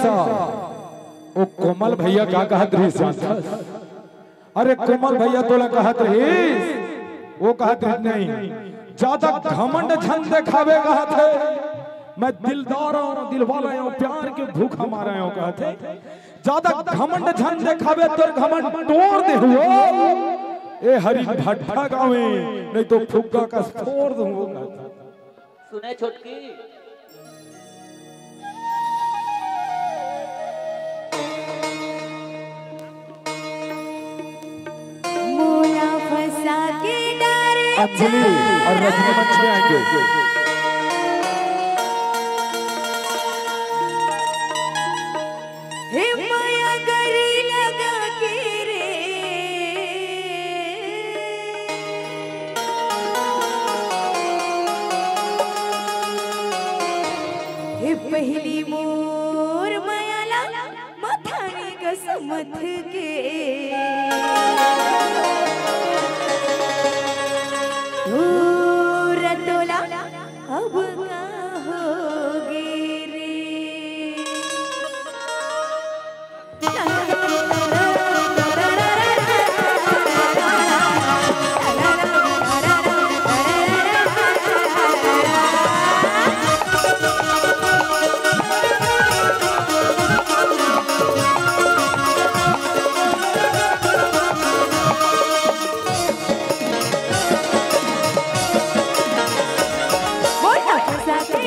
ऐसा वो कोमल भैया क्या कहत रही जानता? अरे कोमल भैया तोला कहत रही, वो कहत रही नहीं ज्यादा घमंड झन दिखावे कहत है, मैं दिलदार हूं, दिल वाला हूं, प्यार के भूख हमारा हूं कहत है, ज्यादा घमंड झन दिखावे तोर घमंड तोड़ दे हुओ ए हरी भट्टा गावे, नहीं तो फुग्गा का फोड़ दूंगा कहत। सुने छोटकी मोला फंसा के डारे अंजलि और रजनी मंच में आएंगे। हे माया गरी लगा के रे, हे पहली मोर मायाला मथाने कसमत के, रटोला अब का होगे रे। मोला फंसा के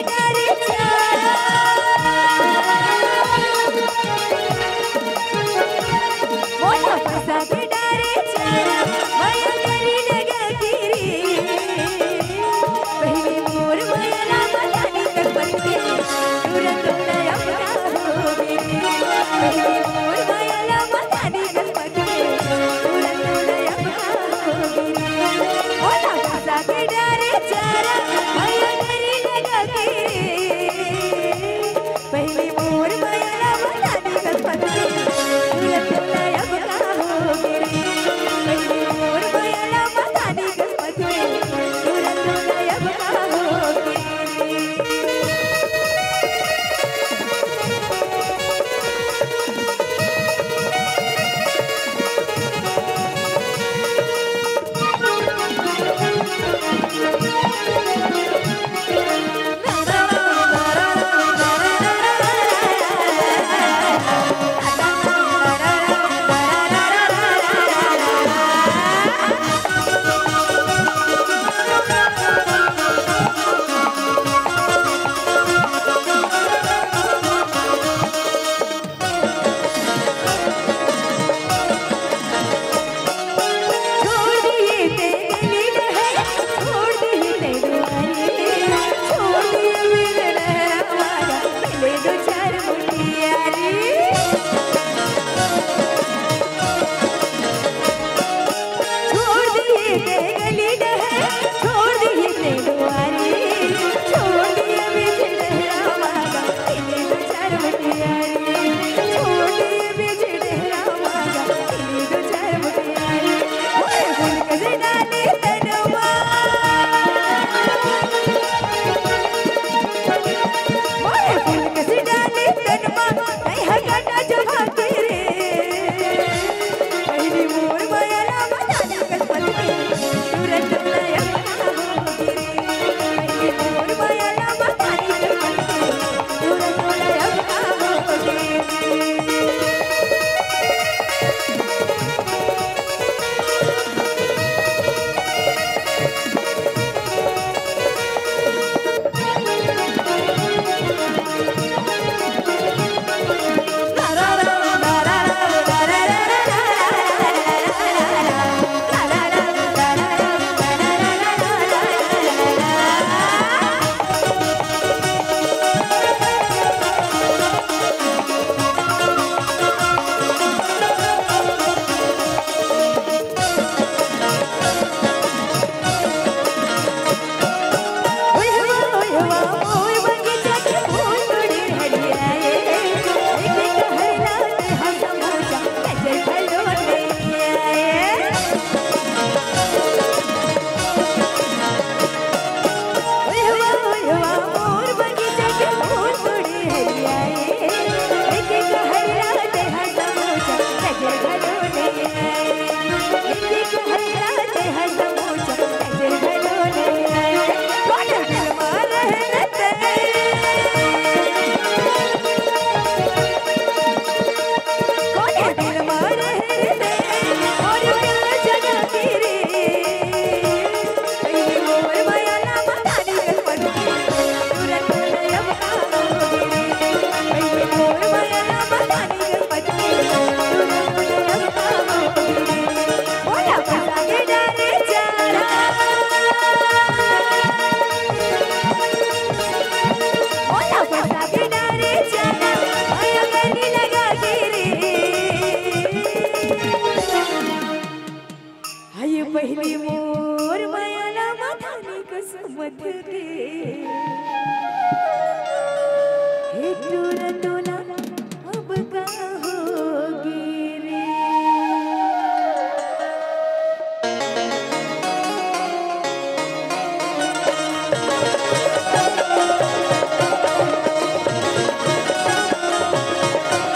पहली मोर मायाला माथाने कसमत के हे टूर